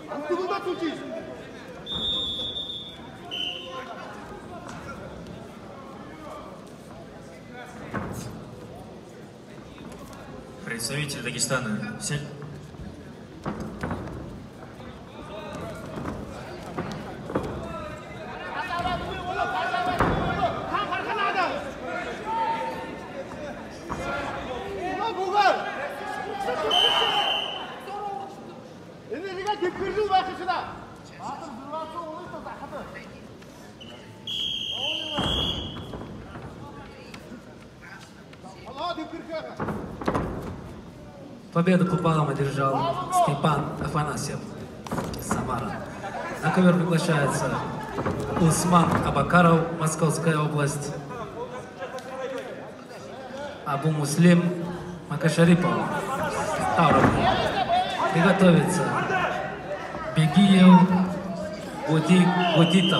Представитель Дагестана. Победу купалом одержал Степан Афанасьев, Самара. На ковер приглашается Усман Абакаров, Московская область. Абу Муслим Макашарипов, Ставрополь. Приготовиться Бегиев Будитов.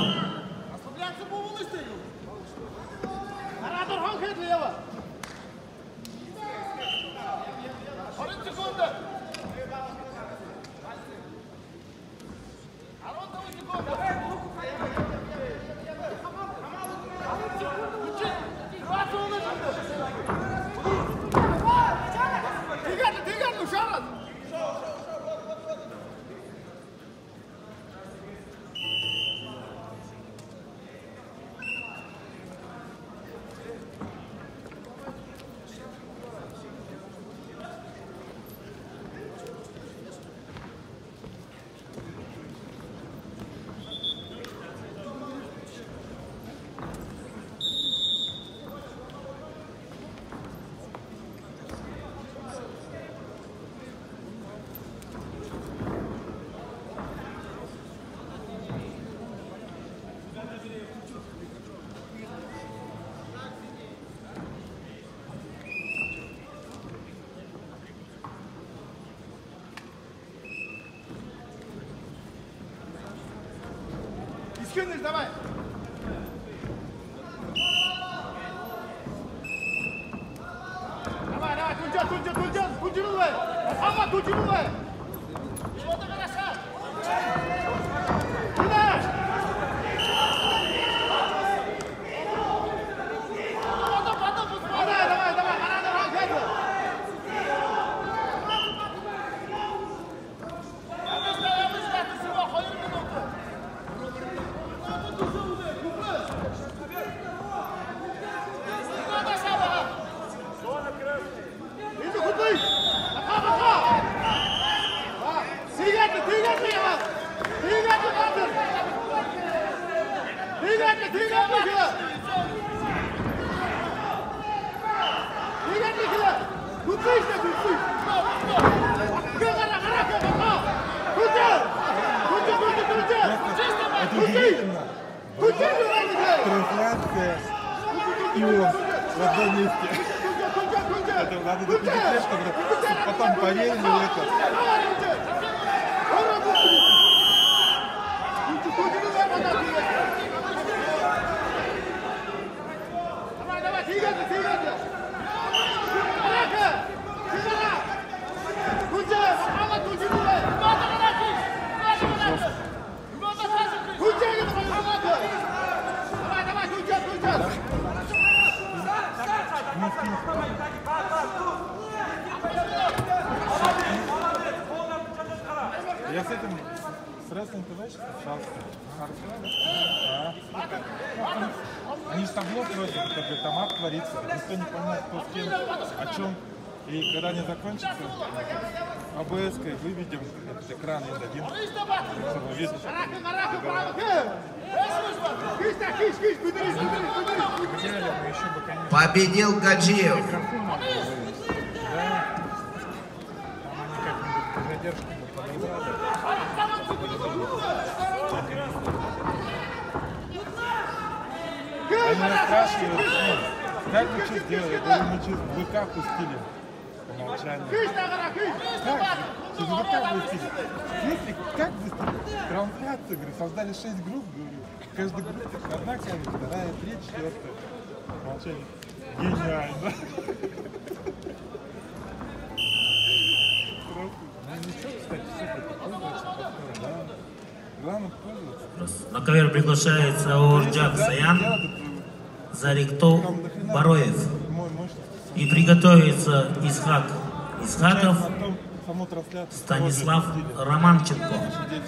Давай! Давай, давай, Тунчан! Ама, Тунчан! Вот это хорошо! Куда? Давай, Трансляция и он в одном месте. Это надо допустить, чтобы потом поверили в это. Я с этим, с Wrestling TV встречался. Они же табло просят, как там ад творится, никто не понимает, кто с кем, о чем. И когда они закончатся, АБС-кой выведем этот экран и дадим, чтобы видно. Победил Гаджиев. Они меня спрашивают, как вы что сделали? Я говорю, мы что, ВК пустили по умолчанию. Как? Через ВК пустили. В смысле, как быстро? Трансляция, говорю, создали 6 групп, говорю. Каждая группа одна камера, вторая, третья, четвертая. Молчание. Гениально. Ну ничего, кстати, все это пользуется, да. Главное пользоваться. На ковер приглашается Орджак Саян, Зарикто Бароев. И приготовится Исхак Исхаков, Саму трансляцию Станислав Романченко.